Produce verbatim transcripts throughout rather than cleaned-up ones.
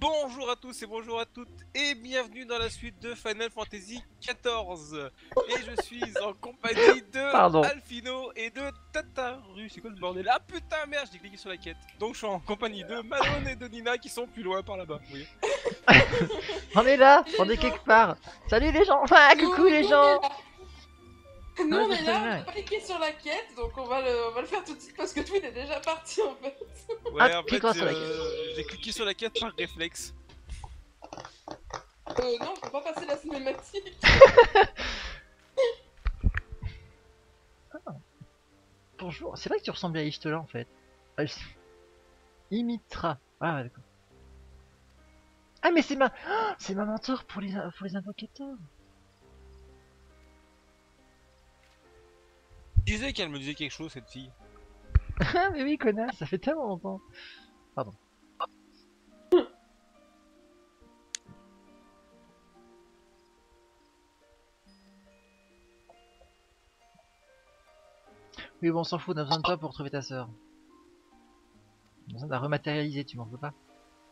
Bonjour à tous et bonjour à toutes et bienvenue dans la suite de Final Fantasy quatorze. Et je suis en compagnie de Pardon. Alfino et de Tataru. C'est quoi ce bordel? Ah putain merde, j'ai cliqué sur la quête. Donc je suis en compagnie de Malone et de Nina qui sont plus loin par là-bas. Oui. On est là, Les on est gens. quelque part. Salut les gens. Ah, Nous, coucou les nous, gens. on est là. Nous Ouais, on ça est se là, fait on bien. a cliqué sur la quête, donc on va, le, on va le faire tout de suite parce que Twin est déjà parti en fait. Ouais, Ah, en fait, clique-toi sur la euh, j'ai cliqué sur la quête par réflexe. Euh non, je peux pas passer la cinématique. Bonjour. C'est vrai que tu ressembles à Ishtola en fait. Ah, je- Imitra. Ah ouais, d'accord. Ah mais c'est ma, ah, c'est ma mentor pour les pour les invocateurs. Je disais qu'elle me disait quelque chose cette fille. Ah mais oui connasse, ça fait tellement longtemps. Pardon. Oui bon on s'en fout, on a besoin de toi pour trouver ta sœur. On a besoin de la rematérialiser, tu m'en veux pas?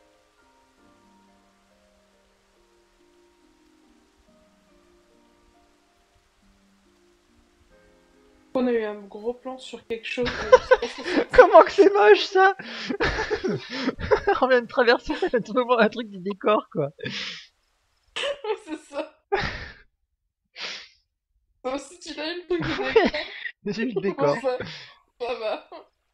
On a eu un gros plan sur quelque chose. mais je sais pas ce que c'est. Comment que c'est moche ça. On vient de traverser un truc du décor quoi. C'est ça. Toi aussi tu l'as eu le truc de décor. J'ai eu le Bon, décor. ça, ça va.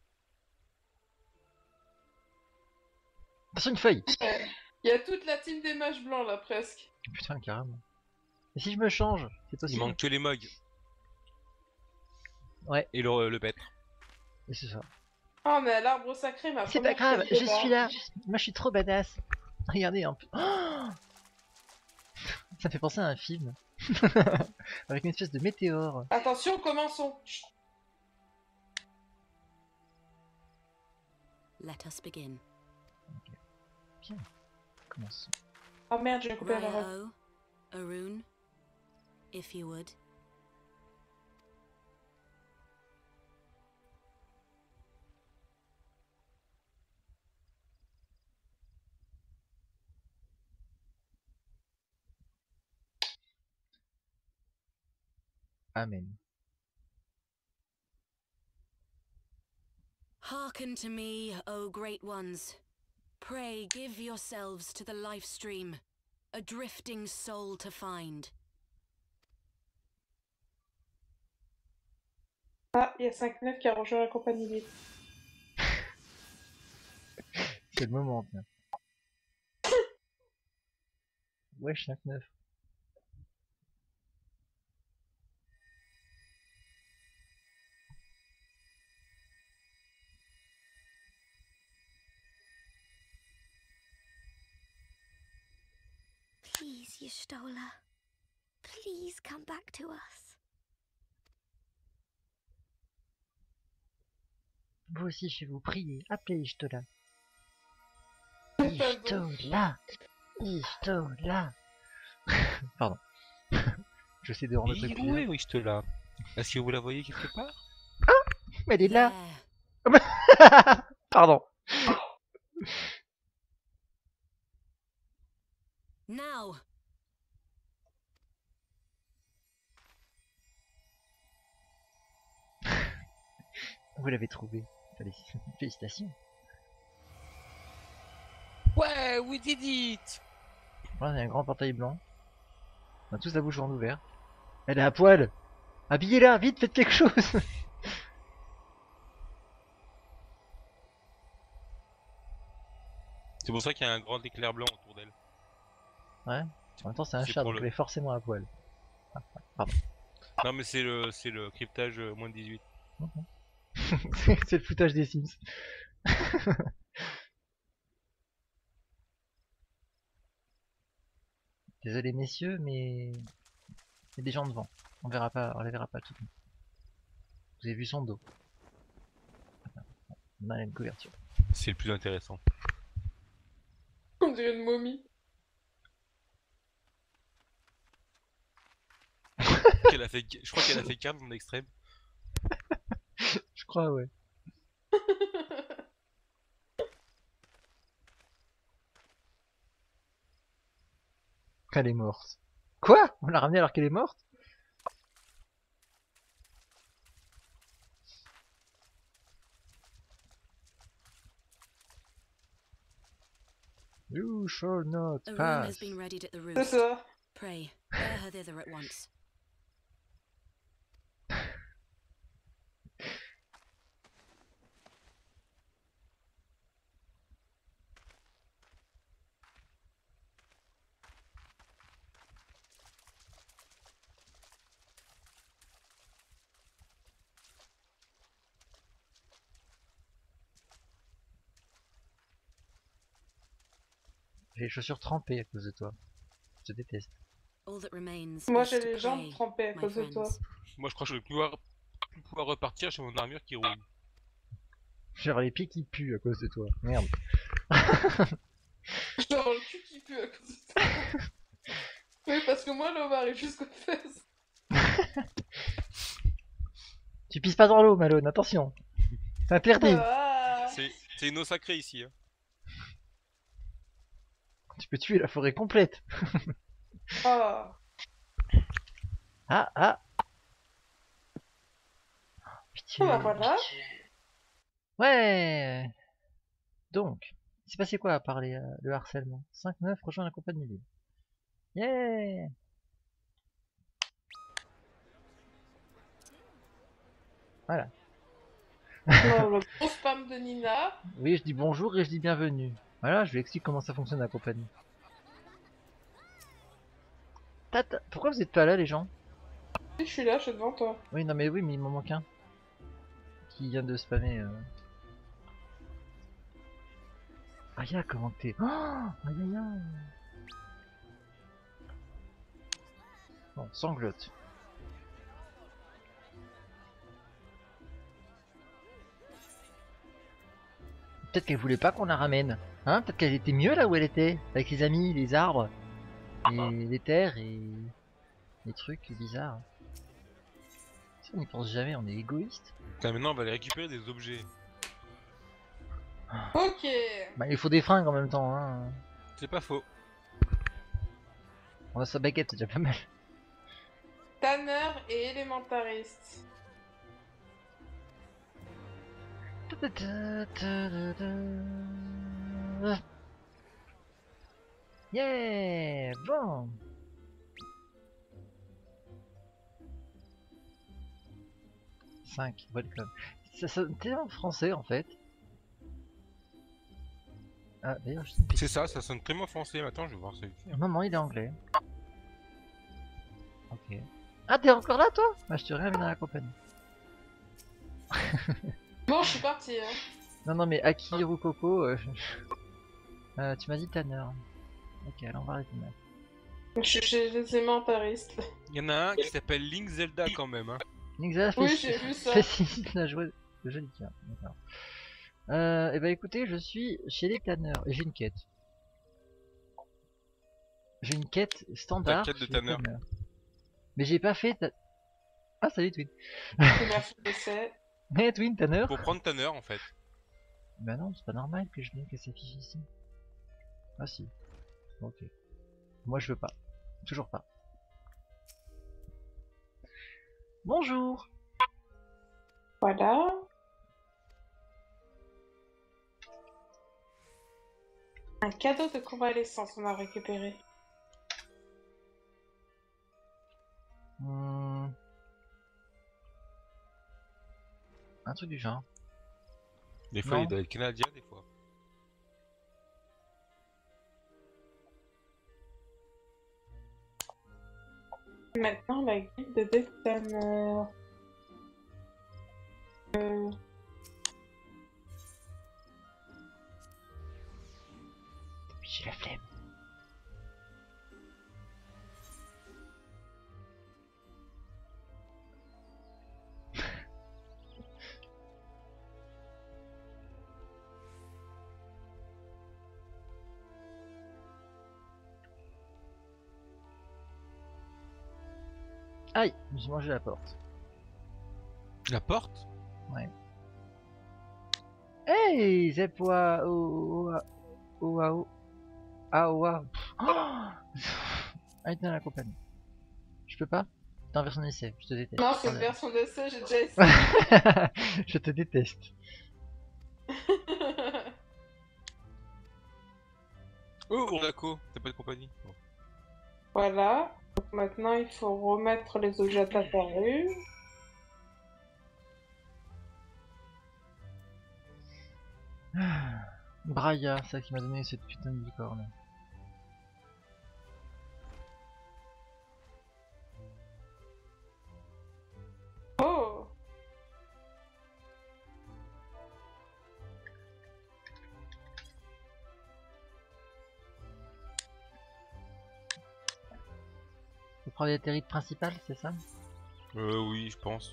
Attention une feuille. Ouais. Il y a toute la team des mages blancs là presque. Putain carrément. Et si je me change, c'est Il possible? manque que les mugs Ouais, et le, le pêtre. et c'est ça. Ah mais à l'arbre sacré ma C'est pas première grave, quête je de suis bas. là. Moi je suis trop badass. Regardez un peu. Oh, ça me fait penser à un film. Avec une espèce de météore. Attention, commençons. Chut. Let us begin. Bien. Commençons. Oh merde, j'ai coupé la ref. Ryo, Arun, if you would. Amen. Hearken to me, O great ones. Pray give yourselves to the life stream, a drifting soul to find. Ah, il y a cinq neuf qui a rejoint la compagnie libre. C'est le moment. Tiens. Wesh cinq neuf. Please, Y'shtola. Please come back to us. Vous aussi chez vous, priez, appelez Ishtola. Pas bon. Ishtola. Ishtola. Pardon. Je sais de rendre le Il truc est où plus. est Wichtela? Est-ce que vous la voyez quelque part? Mais elle est là. There. Pardon. Now. Vous l'avez trouvé. Félicitations. Ouais, we did it! Voilà, il y a un grand portail blanc. On a tous la bouche grande ouverte. Elle est à poil. Habillez-la, vite, faites quelque chose. C'est pour ça qu'il y a un grand éclair blanc autour d'elle. Ouais. En même temps, c'est un C'est chat, pour donc le- elle est forcément à poil. Non mais c'est le c'est le cryptage euh, moins de dix-huit. C'est le foutage des Sims. Désolé messieurs, mais il y a des gens devant. On verra pas, on les verra pas tout de suite. Vous avez vu son dos. On a une couverture. C'est le plus intéressant. On dirait une momie. Qu'elle a fait, je crois qu'elle a fait quart en extrême. Je crois, ouais. Elle est morte. Quoi? On l'a ramenée alors qu'elle est morte? You shall not A room pass. has been readied at the C'est roost. ça. Pray, bear her thither at once. J'ai les chaussures trempées à cause de toi. Je te déteste. All that remains Moi is j'ai to les jambes pray, trempées à my cause de toi. friends. Moi je crois que je vais pouvoir, plus pouvoir repartir chez mon armure qui roule. J'ai les pieds qui puent à cause de toi. Merde. Genre le cul qui pue à cause de toi. Oui, parce que moi l'eau m'arrive jusqu'aux fesses. Tu pisses pas dans l'eau, Malone, attention. C'est interdit. Ah. C'est c'est une eau sacrée ici. Hein. Tu peux tuer la forêt complète. Ah. Ah, ah. Pitié. Ah bah voilà. Ouais. Donc, il s'est passé quoi à part les, euh, le harcèlement? cinq neuf, rejoindre la compagnie libre. Yeah. Voilà. Non, le gros spam de Nina. Oui, je dis bonjour et je dis bienvenue. Voilà, je lui explique comment ça fonctionne la compagnie. Tata, pourquoi vous êtes pas là, les gens? Je suis là, je suis devant toi. Oui, non mais oui, mais il m'en manque un. Qui vient de spammer. Euh... Aya, comment t'es? Oh, aïe aïe aïe. Bon, sanglote. Peut-être qu'elle voulait pas qu'on la ramène. Hein? Peut-être qu'elle était mieux là où elle était. Avec les amis, les arbres, et les terres et les trucs bizarres. Ça, on n'y pense jamais, on est égoïste. Putain, maintenant on va aller récupérer des objets. Ok. Bah, il faut des fringues en même temps. Hein. C'est pas faux. On a sa baguette, c'est déjà pas mal. Tanner et élémentariste. Yeah, bon. cinq, welcome. Ça sonne tellement français en fait. Ah, d'ailleurs, je sais pas. C'est ça, ça sonne très bien français. Attends, je vais voir ça ici. Hein. Maman, il est anglais. Ok. Ah, t'es encore là, toi? Bah, je te réinvite dans la compagnie. Bon, je suis partie. Hein. Non, non, mais Akiru Coco, euh, euh, tu m'as dit Tanner. Ok, alors on va arrêter là. Je suis chez les élémentaristes. Il y en a un qui s'appelle Link Zelda quand même. Hein. Nixa, Oui, fais- j'ai vu ça. Facilite la joie. Le joli cœur. D'accord. Euh, et bah écoutez, je suis chez les Tanner et j'ai une quête. J'ai une quête standard. Ta quête de chez les Tanner. Mais j'ai pas fait. Ta... Ah, salut Twin. C'est ma fille d'essai. Mais Twin, Tanner. Pour prendre Tanner en fait. Bah non, c'est pas normal que je vienne que ça s'affiche ici. Ah si. Ok. Moi je veux pas. Toujours pas. Bonjour. Voilà. Un cadeau de convalescence, on a récupéré. Hmm. Un truc du genre. Des fois, Non. il doit être canadien, des fois. Maintenant, la guilde de Tanner. Euh... J'ai la flemme. Aïe, j'ai mangé la porte. La porte? Hey, Zepwa, oh, oh, oh, oh, ah, oh, ah. Allez, dans la compagnie. Je peux pas? T'es en version d'essai, je te déteste. Non, c'est une Voilà. version d'essai, j'ai déjà essayé. Je te déteste. Oh, Urlako, t'as pas de compagnie. Bon. Voilà. Donc maintenant, il faut remettre les objets apparus. Braya, c'est ça qui m'a donné cette putain de licorne. Oh! Faut prendre les terribles principales, c'est ça? Euh, oui, je pense.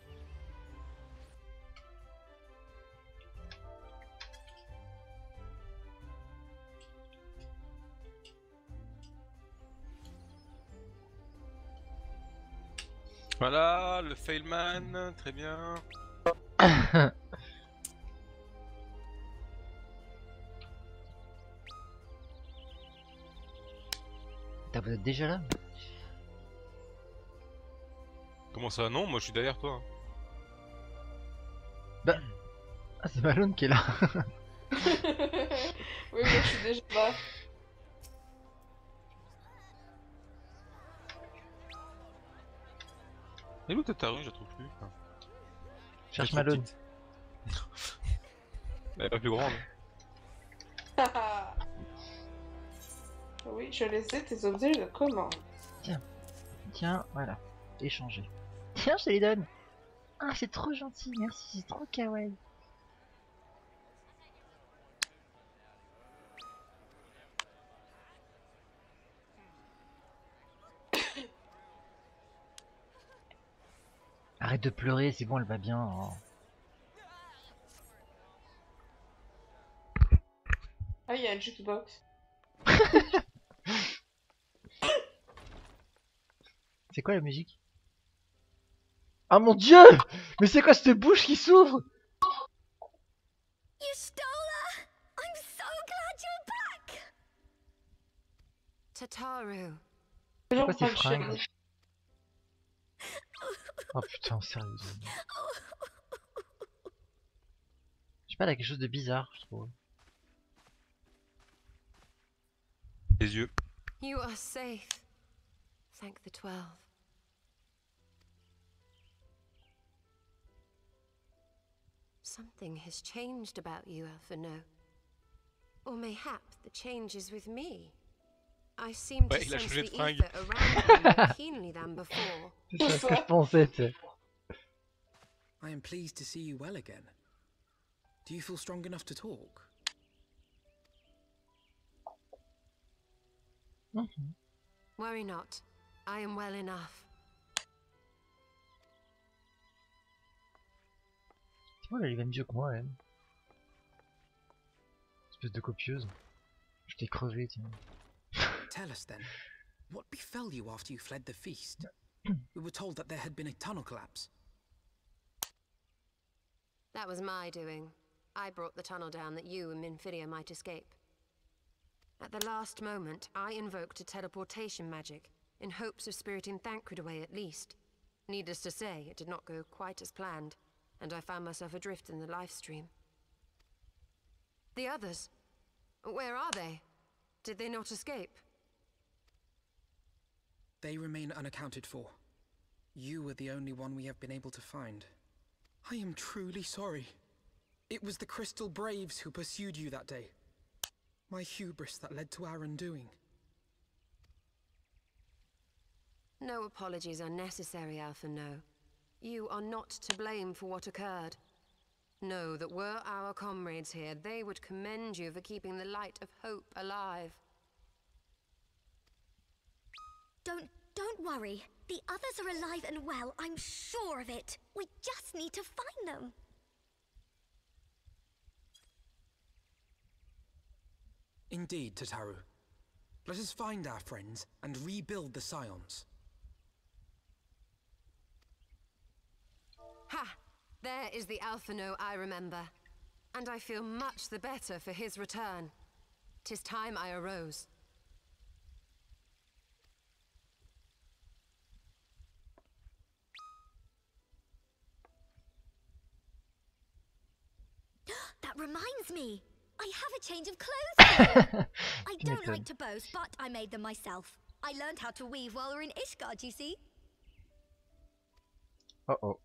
Voilà, le Failman, très bien. Putain, vous êtes déjà là? Comment ça? Non, moi je suis derrière toi. Ah, c'est Malone qui est là. Oui, moi je suis déjà là. Et où t'as ta rue? Je la trouve plus. Enfin, Cherche elle est trop Malone. petite. Elle est pas plus grande. Oui, je les ai, tes objets de commande. Tiens, voilà. Échanger. Tiens, je te les donne. Ah, c'est trop gentil, merci, c'est trop kawaii. Arrête de pleurer, c'est bon, elle va bien. Oh. Ah, il y a un jukebox. C'est quoi la musique? Ah mon dieu! Mais c'est quoi cette bouche qui s'ouvre? You stole her! I'm so glad you're back! Tataru. C'est Toujours quoi ces pas de fringues? chemise. Oh putain, sérieux. Je sais pas, elle a quelque chose de bizarre, je trouve. Les yeux. You are safe. Thank the Twelve. Something has changed about you, Alphino. Or mayhap the change is with me. I seem to Ouais, il a sense changé the de fringue. ether around me more keenly than before. C'est ce que je pensais, tu sais. I am pleased to see you well again. Do you feel strong enough to talk? Worry not. I am well enough. Tu vois, elle est même mieux que moi, elle. Espèce de copieuse. Je t'ai crevé, tiens. Tell us then, what befell you after you fled the feast? We were told that there had been a tunnel collapse. That was my doing. I brought the tunnel down that you and Minfidia might escape. At the last moment, I invoked a teleportation magic, in hopes of spiriting Thancred away at least. Needless to say, it did not go quite as planned, and I found myself adrift in the life stream. The others? Where are they? Did they not escape? They remain unaccounted for. You were the only one we have been able to find. I am truly sorry. It was the Crystal Braves who pursued you that day. My hubris that led to our undoing. No apologies are necessary, Alphino. You are not to blame for what occurred. Know that were our comrades here, they would commend you for keeping the light of hope alive. Don't, don't worry. The others are alive and well, I'm sure of it. We just need to find them. Indeed, Tataru. Let us find our friends and rebuild the Scions. Ha! There is the Alphino I remember. And I feel much the better for his return. 'Tis time I arose. That reminds me. I have a change of clothes for you. I Tu don't m'étonnes. like to boast, but I made them myself. I learned how to weave while we were in Ishgard, you see. Oh oh.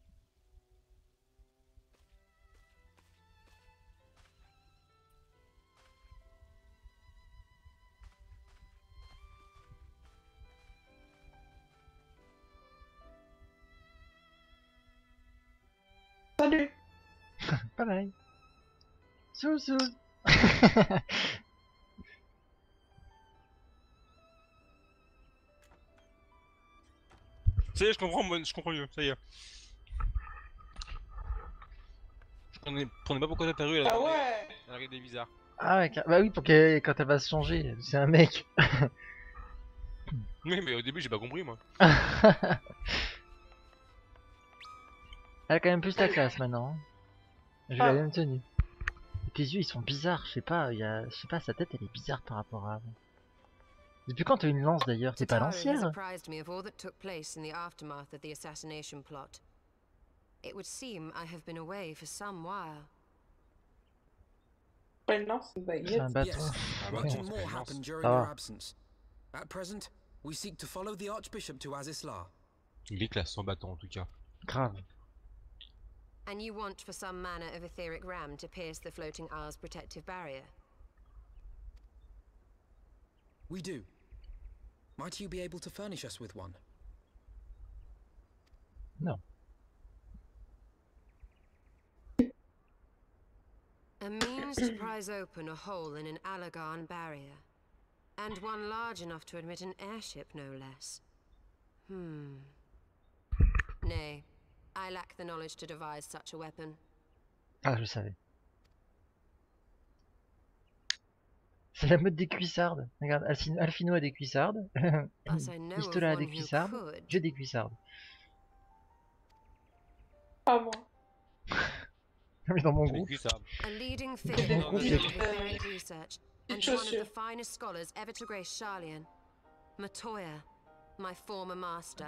Salut. Pareil. Sous sous. Ça y est, je comprends, moi, je comprends mieux, ça y est. Je comprenais, comprenais pas pourquoi ta rue elle Ah avait ouais. elle avait des bizarres. Ah ouais, car- bah oui, pour que quand elle va se changer, c'est un mec. Oui, mais au début j'ai pas compris moi. Elle a quand même plus la classe maintenant. hein. Je Ah. l'ai même tenue. Et tes yeux ils sont bizarres, je sais pas, il y a... je sais pas, sa tête elle est bizarre par rapport à avant. Depuis quand t'as une lance d'ailleurs? T'es pas Tataru has lancière? apprised me of all that took place in the aftermath of the assassination plot. It would seem I have been away for some while. Pas une lance, une C'est un baguette. bâton. Yes, Ah bah much non, c'est pas more une lance. happened during Ah. your absence. At present, we seek to follow the Archbishop to Azisla. Il est classe son bâton en tout cas. Grave. And you want for some manner of etheric ram to pierce the floating isle's protective barrier? We do. Might you be able to furnish us with one? Non. A means to prise open a hole in an Alagarn barrier. And one large enough to admit an airship, no less. Hmm. Nay, I lack the knowledge to devise such a weapon. Ah, je savais. C'est la mode des cuissardes. Regarde, Alcin- Alphino a des cuissardes. But I know of Pistola a des one who cuissardes. could. J'ai des cuissardes. Pas moi. Mais dans mon J'ai groupe. vécu ça. A leading Dans figure mon in groupe, the j'ai- field of etheric research, and Petites one of the chaussures. finest scholars ever to grace Sharlayan. Matoya, my former master.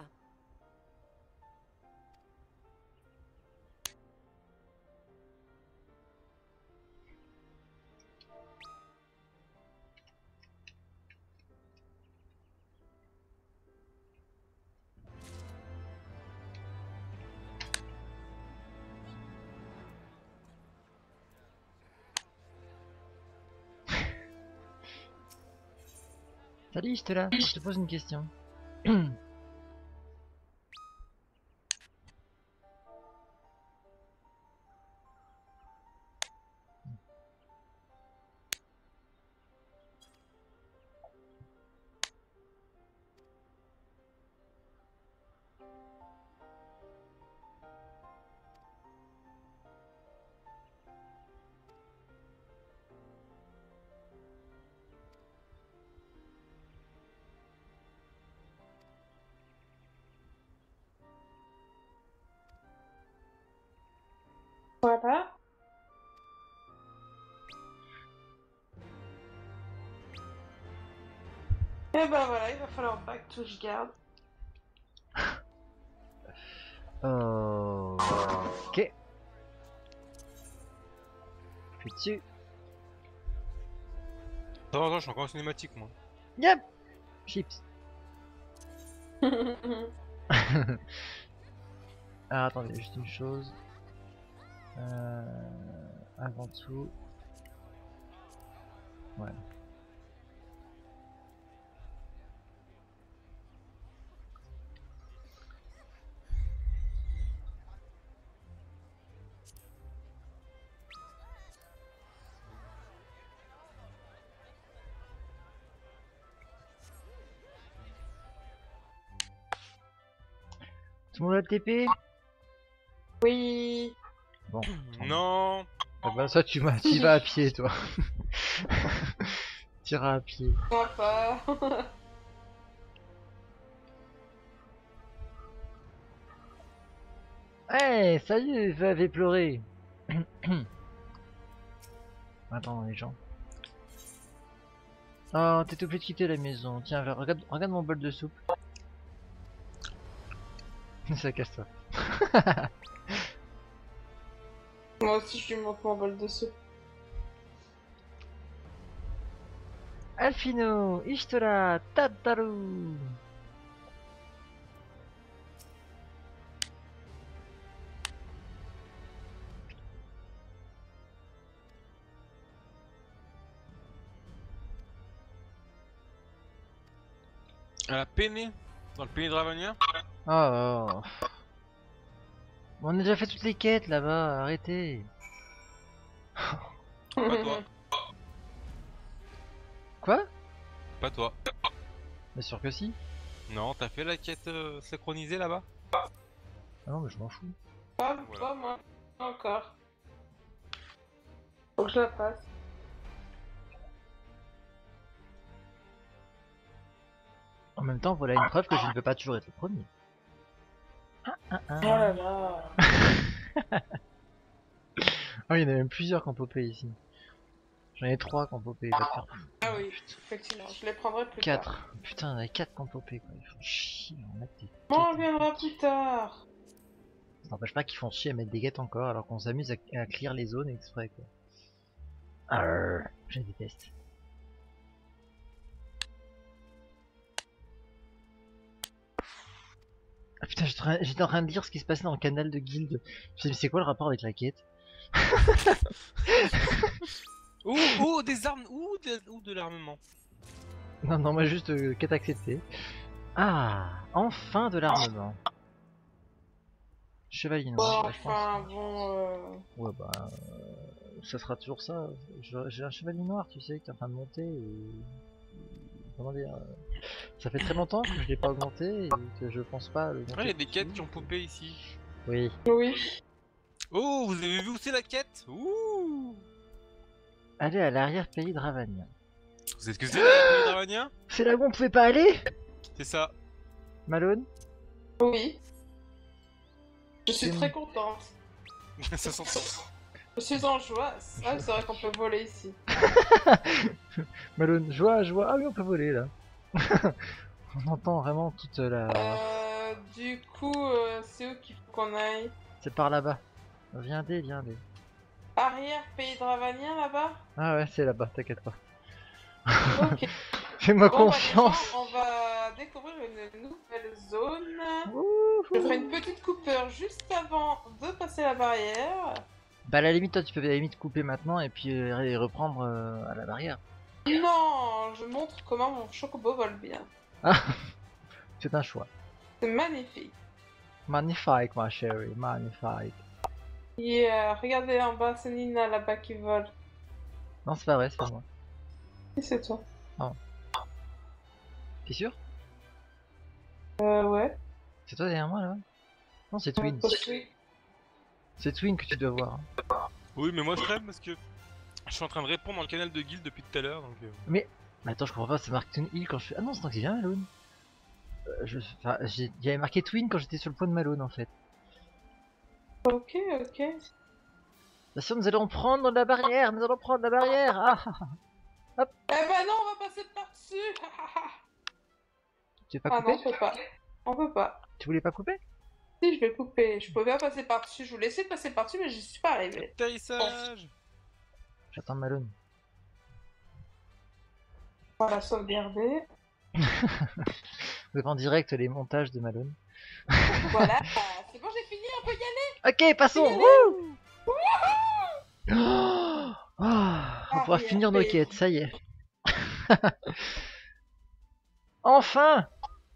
Salut, j'étais là. Je te pose une question. Voilà. Et ben voilà, il va falloir pas que tout je garde. Oh. Ok. Je suis dessus. Attends, attends, je suis encore en cinématique moi. Yep. Chips. Ah, attendez, juste une chose. Euh, avant tout. Voilà. Tout le monde a le T P? Oui. Bon. Non. Ah bah ça tu vas, tu vas à pied toi. Tu iras à pied. Moi pas. Eh, salut, vous avez pleuré. Attends les gens. Oh, t'es obligé de quitter la maison. Tiens, va- regarde, regarde mon bol de soupe. Ça casse toi. Moi aussi je lui montre mon bol de soupe. Alfino, Ishtola, Tataru. Elle a peiné dans le pays de Ravania. Oh, oh. On a déjà fait toutes les quêtes là-bas, arrêtez. Pas toi. Quoi? Pas toi. Bien sûr que si. Non, t'as fait la quête euh, synchronisée là-bas? Ah non, mais je m'en fous. Pas, Voilà. pas moi. Pas encore. Faut que je la fasse. En même temps, voilà une preuve que je ne peux pas toujours être le premier. Ah, ah, ah. Oh là là. Ah, il y en a même plusieurs qui ont popé ici. J'en ai trois qui ont popé, va te faire Ah oui, effectivement, je les prendrai plus tard. quatre. Putain, il y en a quatre qui ont popé quoi. Ils font chier à mettre des On quêtes. reviendra plus tard. Ça n'empêche pas qu'ils font chier à mettre des quêtes encore alors qu'on s'amuse à, à clear les zones exprès quoi. Arrgh, je les déteste. Ah putain, j'étais en train- j'étais en train de lire ce qui se passait dans le canal de guilde. Je me suis dit, mais c'est quoi le rapport avec la quête? Ouh, ouh, des armes, ouh, de, ouh, de l'armement. Non, non, moi juste euh, quête acceptée. Ah, enfin de l'armement. Chevalier noir, Bon, ouais, je pense. enfin, bon... Euh... Ouais, bah, euh, ça sera toujours ça. Je- J'ai un chevalier noir, tu sais, qui est en train de monter. Et... Comment dire euh, ça fait très longtemps que je l'ai pas augmenté et que je pense pas le monter. Ouais, il y a des tout de quêtes suite. qui ont popé ici. Oui. Oui. Oh, vous avez vu où c'est la quête? Ouh. Allez à l'arrière-pays de Ravania. Vous savez ce que c'est la pays de Ravania? C'est là où on pouvait pas aller? C'est ça. Malone? Oui. Je suis C'est- très contente. Ça s'entend. Je suis en joie. Ah, c'est vrai qu'on peut voler ici. Malone, joie, joie. Ah oui, on peut voler là. On entend vraiment toute la. Euh, du coup, euh, c'est où qu'il faut qu'on aille? C'est par là-bas. Viendez, viendez. Arrière, pays de Ravania, là-bas? Ah ouais, c'est là-bas, t'inquiète pas. Ok. Fais-moi Bon, bah, confiance. déjà, on va découvrir une nouvelle zone. Wouhou. Je ferai une petite coupure juste avant de passer la barrière. Bah à la limite, toi tu peux à la limite couper maintenant et puis euh, et reprendre euh, à la barrière. Non, je montre comment mon chocobo vole bien. Ah, c'est un choix. C'est magnifique. Magnifique ma chérie, magnifique. Yeah, regardez en bas, c'est Nina là-bas qui vole. Non c'est pas vrai, c'est pas moi. Et c'est toi. T'es sûr? Euh, ouais. C'est toi derrière moi là? Non c'est Twin. Possible. C'est Twin que tu dois voir. Oui, mais moi je crève parce que je suis en train de répondre dans le canal de guild depuis tout à l'heure. Donc, euh... Mais attends, je comprends pas, c'est marqué Twin Hill quand je fais. Ah non, c'est donc c'est bien Malone. Euh, je... Enfin, j'ai- il y avait marqué Twin quand j'étais sur le point de Malone en fait. Ok, ok. Bien sûr, nous allons prendre la barrière, nous allons prendre la barrière. Ah, ah, ah. Eh ben non, on va passer par-dessus. Tu veux pas Ah couper? non, on peut pas. On peut pas. Tu voulais pas couper? Si, je vais couper. Je pouvais pas passer par-dessus. Je voulais essayer de passer par-dessus, mais je suis pas arrivé. Atterrissage. J'attends Malone. On va sauvegarder. Vous avez en direct les montages de Malone. Voilà. C'est bon, j'ai fini, on peut y aller. Ok, passons. Allez. Wouh. Oh, ah, on pourra Arrière, finir nos pays. quêtes, ça y est. Enfin.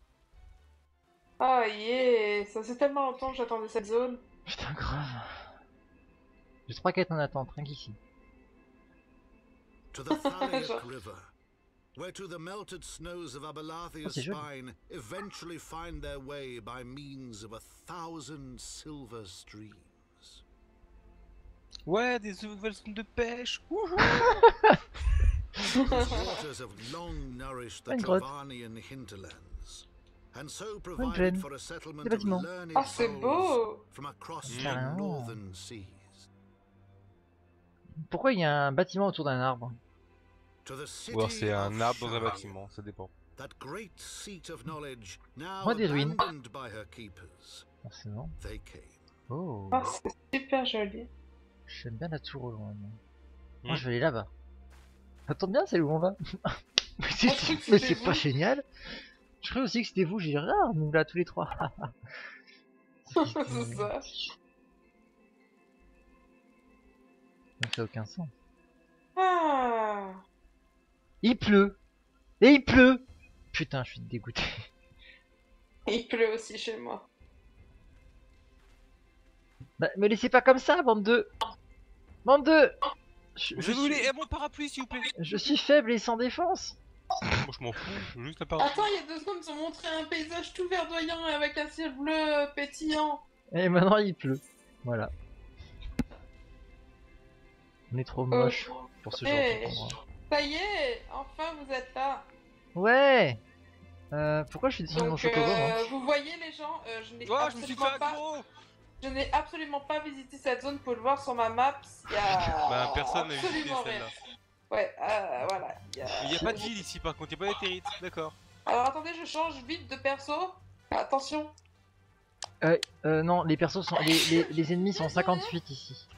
Ah yeah, ça fait tellement longtemps que j'attendais cette zone. Putain, grave. J'ai trois quêtes en attente, rien qu'ici. To the Thaliac Genre. River, where to the melted snows of Oh, Abelathia's c'est joli. spine eventually find their way by means of a thousand silver streams. Ouais, des nouvelles zones de pêche. Wouhou. These waters have long nourished the Une grotte. Travanian hinterlands, and so Une provided plaine. for a settlement Des of bâtiments. learned Ah, c'est souls beau. from across the Carrément. northern seas. Pourquoi il y a un bâtiment autour d'un arbre? To the Ou alors city c'est un of arbre dans un Shire, bâtiment, ça dépend. that great seat of knowledge, now Moi, des ruines. abandoned by her keepers, Forcément. they came. Oh, Ah, c'est super joli. j'aime bien la tour au loin. Moi, Hmm. Moi je vais aller là-bas. Ça tombe bien, c'est où on va. Mais c'est je crois que mais c'était c'est pas vous. génial. Je croyais aussi que c'était vous, j'ai dit, regarde, nous là tous les trois. C'est ça. Ça fait aucun sens. Ah. Il pleut. Et il pleut. Putain, je suis dégoûté. Il pleut aussi chez moi. Bah, me laissez pas comme ça, bande de... Bande de... Je, je Je suis... voulais mon parapluie s'il vous plaît. je suis faible et sans défense. Moi je m'en fous, je veux juste la parapluie. Attends, il y a deux secondes, ils ont montré un paysage tout verdoyant avec un ciel bleu pétillant. Et maintenant il pleut. Voilà. On est trop moche pour ce genre Eh, d'endroit. ça y est, enfin vous êtes là. Ouais. Euh, pourquoi je suis descendu de mon Donc, chocobo, moi euh, vous voyez les gens, euh, je n'ai Oh, je me suis fait absolument pas, aggro. je n'ai absolument pas visité cette zone. Pour le voir sur ma map, il y a Bah personne n'a visité absolument rien. celle-là. Ouais, euh, voilà. Il y a... Il y a pas de ville ici par contre, il y a pas d'éthérite, d'accord. Alors attendez, je change vite de perso. Attention. Euh, euh, non, les persos sont... Les, les, les ennemis sont cinquante-huit ici.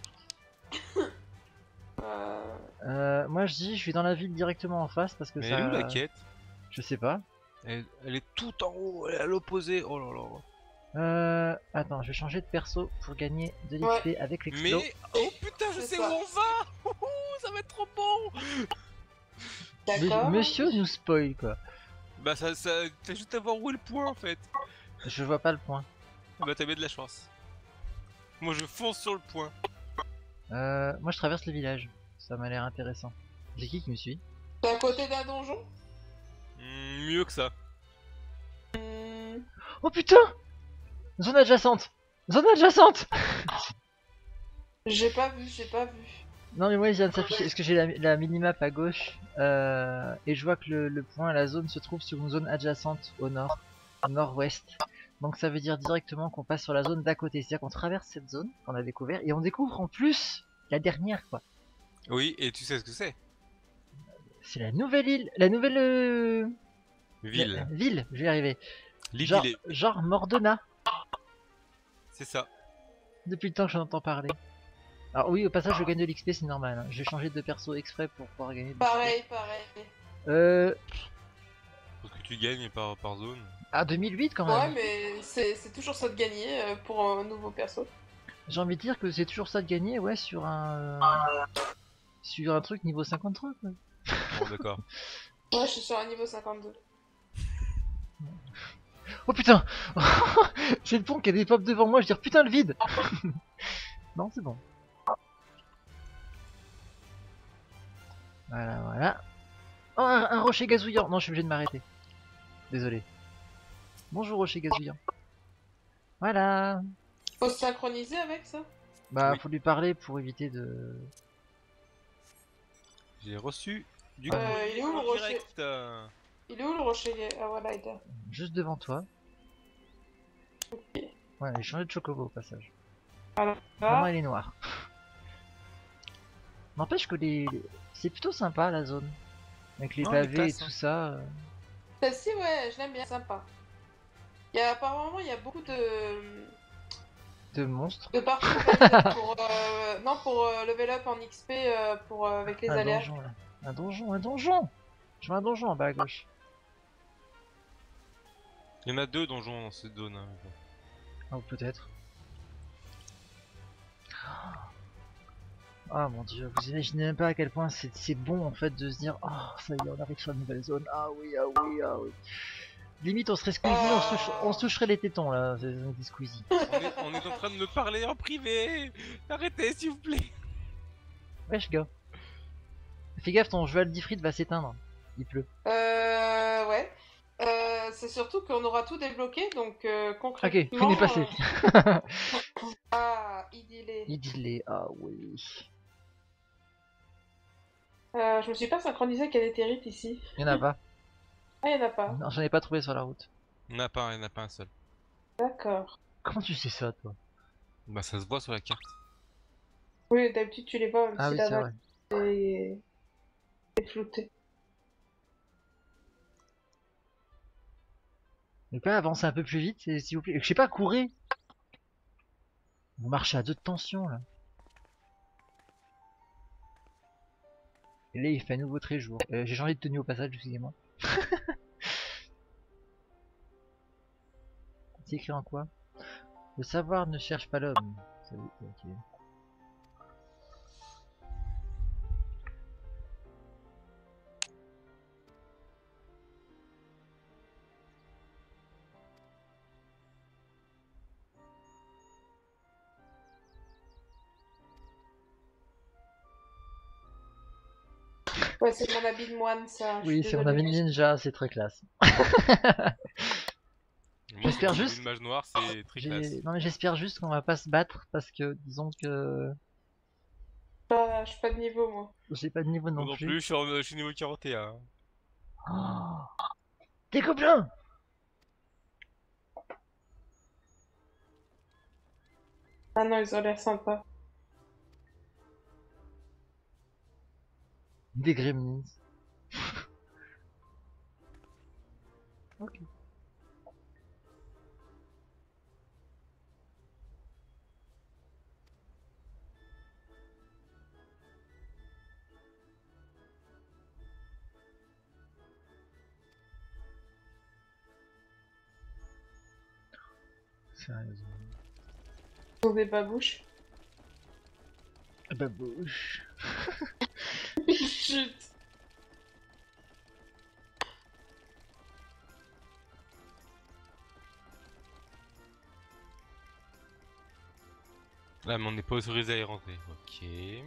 Euh... Euh, moi je dis, je suis dans la ville directement en face parce que Mais ça... elle est où la quête? Je sais pas. elle, elle est tout en haut, elle est à l'opposé, oh là là. Euh... Attends, je vais changer de perso pour gagner de l'X P avec l'explo. Mais, oh putain, je C'est sais ça. où on va. Ouhou, ça va être trop bon. Mais- D'accord. Monsieur nous spoil quoi. Bah ça, ça t'as juste à voir où est le point en fait. Je vois pas le point. Ah bah t'as bien de la chance. Moi je fonce sur le point. Euh... Moi je traverse le village. Ça m'a l'air intéressant. C'est qui qui me suit? T'es à côté d'un donjon. Hmm, mieux que ça. Hmm, Oh putain! Zone adjacente! Zone adjacente! J'ai pas vu, j'ai pas vu. Non mais moi il vient de s'afficher, est-ce que j'ai la, la minimap à gauche euh, et je vois que le, le point, la zone se trouve sur une zone adjacente au nord, au nord-ouest. Donc ça veut dire directement qu'on passe sur la zone d'à côté, c'est-à-dire qu'on traverse cette zone qu'on a découvert et on découvre en plus la dernière quoi. Oui, et tu sais ce que c'est? C'est la nouvelle île, la nouvelle euh, Ville. la- ville, je vais y arriver. L'île Genre, il est- genre Mordona, C'est ça. depuis le temps que j'en entends parler. Alors oui, au passage je gagne de l'X P, c'est normal, hein. J'ai changé de perso exprès pour pouvoir gagner de l'X P. Pareil, pareil. Euh, Parce que tu gagnes par, par zone. à deux mille huit quand Ouais, même. mais c'est c'est toujours ça de gagner euh, pour un nouveau perso. J'ai envie de dire que c'est toujours ça de gagner, ouais, sur un... euh, sur un truc niveau cinquante-trois, quoi. Bon d'accord. Ouais, je suis sur un niveau cinquante-deux. Oh putain. C'est le pont qui a des pop devant moi, je dis putain le vide. Non, c'est bon. Voilà, voilà. Oh, un, un rocher gazouillant. Non, je suis obligé de m'arrêter. Désolé. Bonjour rocher gazouillant. Voilà. Faut se synchroniser avec ça. Bah, Oui. faut lui parler pour éviter de... J'ai reçu du Euh, coup il est où, le en rocher direct. euh, Il est où le rocher? Ah voilà, il est là. Juste devant toi. Ouais, j'ai changé de chocobo au passage. Voilà. Maintenant, elle est noire. N'empêche que les... les- c'est plutôt sympa la zone. Avec les Non, elle est pavés et classe, tout hein. ça. euh, Celle-ci, ouais, je l'aime bien, sympa. Il y a apparemment, il y a beaucoup de de monstres. de parties en fait, pour euh, non pour euh, level up en X P euh, pour euh, avec les Un aléas. donjon là. Un donjon, un donjon. Je vois un donjon en bas à gauche. Il y en a deux donjons dans cette zone. hein. Oh, peut-être. Ah mon dieu, vous imaginez même pas à quel point c'est c'est bon en fait de se dire oh ça y est on arrive sur une nouvelle zone, ah oui ah oui ah oui. Limite on serait Squeezie, on, se touche- on se toucherait les tétons là, c'est c'est des Squeezie. On est, on est en train de me parler en privé. Arrêtez s'il vous plaît. Wesh gars. Fais gaffe ton jeu Aldifrid va s'éteindre, il pleut. Euh, ouais. Euh, c'est surtout qu'on aura tout débloqué, donc euh, Ok, concrètement. on est passé. euh, Ah, idylé. Il dit les, ah oui. Euh, je me suis pas synchronisé avec Aléthérite ici. Il y en a pas. Ah, il y en a pas. Non, j'en ai pas trouvé sur la route. Il n'y en a pas, il n'y en a pas un seul. D'accord. Comment tu sais ça toi? Bah ça se voit sur la carte. Oui, d'habitude tu les vois, même Ah si oui la c'est map vrai. est... est floutée. Ne pas avancer un peu plus vite, c'est- s'il vous plaît. Je sais pas, courez. Vous marchez à deux de tension là. Et là il fait à nouveau très jour. Euh, J'ai changé de tenue au passage, excusez-moi. C'est écrit en quoi? Le savoir ne cherche pas l'homme. Ça, oui, ok. Ouais, c'est mon habit de moine, ça. je Oui, suis c'est mon désolée. avis de ninja, c'est très classe. Moi, J'espère c'est juste- Une mage noire, c'est très classe. J'ai- Non mais j'espère juste qu'on va pas se battre parce que disons que Pas- Je suis pas de niveau, moi. j'ai pas de niveau Moi non non plus. plus, je suis, en- je suis niveau quarante et un. Oh, des gobelins! Ah non, ils ont l'air sympas. Des gremlins. Ok. Sérieusement. Ils ont des babouches. Babouche. Chut. Là, mais on n'est pas autorisé à y rentrer. Ok.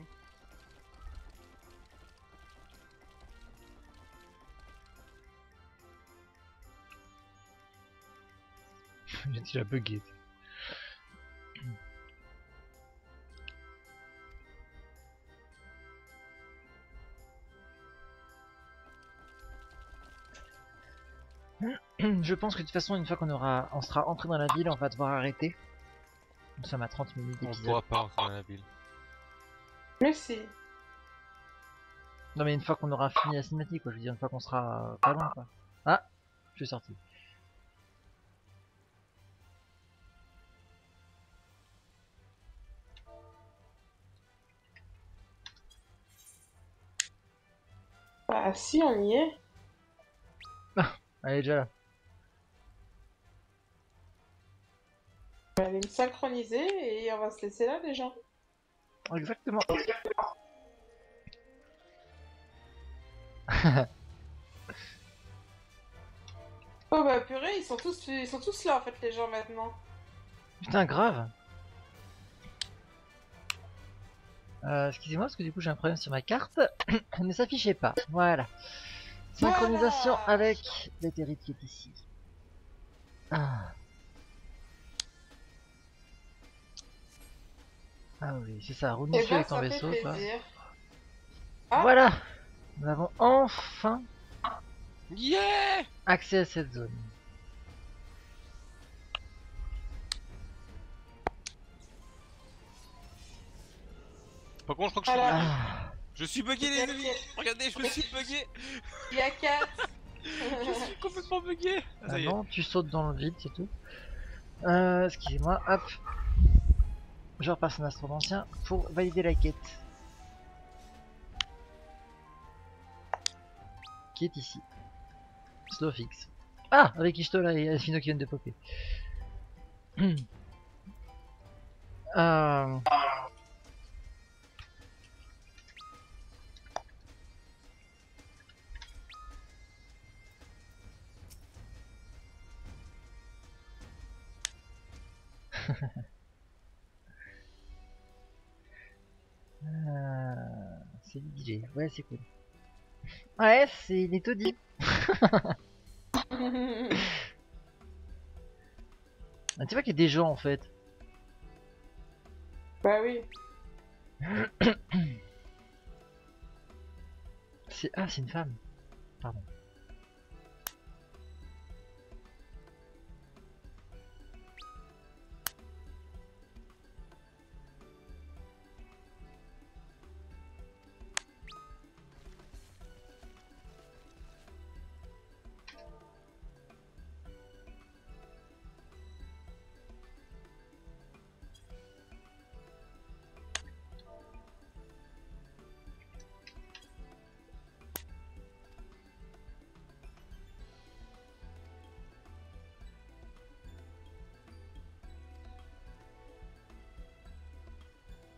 J'ai déjà bugué. Je pense que de toute façon, une fois qu'on aura, on sera entré dans la ville, on va devoir arrêter. Nous sommes à trente minutes On d'épisode. pourra pas rentrer dans la ville. Mais si. Non mais une fois qu'on aura fini la cinématique, quoi. Je veux dire, une fois qu'on sera pas loin, quoi. Ah, je suis sorti. Ah si, on y est. Elle est déjà là. On va aller me synchroniser et on va se laisser là, les gens. Exactement. Oh bah purée, ils sont tous, ils sont tous là en fait, les gens maintenant. Putain, grave. Euh, excusez-moi, parce que du coup j'ai un problème sur ma carte. Elle ne s'affichait pas. Voilà. Synchronisation Voilà. avec l'éthérite qui est ici. Ah. Ah oui, c'est ça. Et Roule-nous dessus ben avec ton ça fait vaisseau, quoi. plaisir. Ah. Voilà. Nous avons enfin Yeah! accès à cette zone. Par contre, je crois que je suis Alors. bugué. Ah. Je suis bugué, les amis! Regardez, je me suis bugué! Il y a quatre. Je suis complètement bugué! Ah, Ah ça y est. non, tu sautes dans le vide, c'est tout. Euh, excusez-moi, hop. Je repasse un astre ancien pour valider la quête. Qui est ici. Slowfix. Ah, avec Ishtola et Alfino qui viennent de popper. euh... euh... C'est D J, ouais c'est cool. Ouais, c'est il est tout dit. Ah, tu vois qu'il y a des gens en fait. Bah oui. C'est ah c'est une femme. Pardon.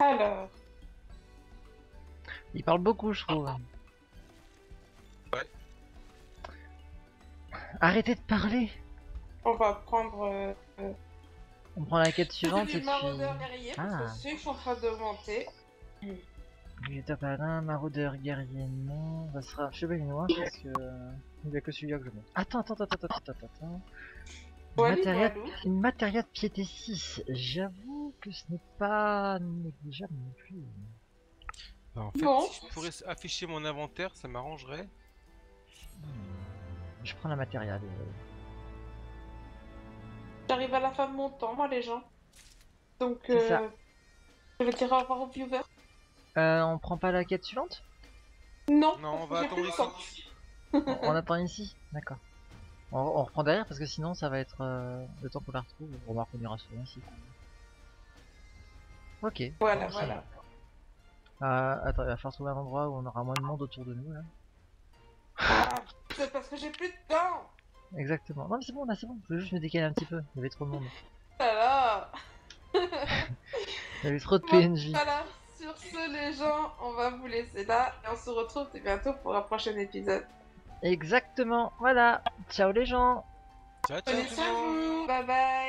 Alors, Il parle beaucoup, je trouve. Ouais. Arrêtez de parler. on va prendre euh, euh, On prend la quête suivante et du puis... maraudeur guerrier, parce Ah. que ceux qui sont en train de monter. Gladiateur paladin, maraudeur guerrier, non. Ça sera chevalier noir parce que... Il n'y a que celui-là que je monte. Attends, attends, attends, attends, attends, attends, attends. Voilà, Matéria... voilou. Une matéria de piété six. J'avoue que ce n'est pas négligeable non plus. Bah, en fait, Bon. si je pourrais afficher mon inventaire, ça m'arrangerait. Je prends la matéria. désolé. J'arrive à la fin de mon temps, moi, les gens. Donc, C'est ça. euh, je vais dire au revoir aux viewers. Euh, on prend pas la quête suivante? Non, Non, on parce va que j'ai attendre plus ici. de temps. On, on attend ici? D'accord. On, on reprend derrière parce que sinon ça va être euh, le temps qu'on la retrouve. On remarque qu'on ira souvent ici. Ok. Voilà, bon, ça voilà. va. Euh, attends, il va falloir trouver un endroit où on aura moins de monde autour de nous là. Ah, c'est parce que j'ai plus de temps. Exactement. Non mais c'est bon là, c'est bon. Je veux juste me décaler un petit peu. Il y avait trop de monde. Alors, Il y avait trop de P N J. voilà. Sur ce, les gens, on va vous laisser là et on se retrouve très bientôt pour un prochain épisode. Exactement. Voilà. Ciao les gens. Ciao, ciao Prenez tout soin le de monde. vous. Bye bye.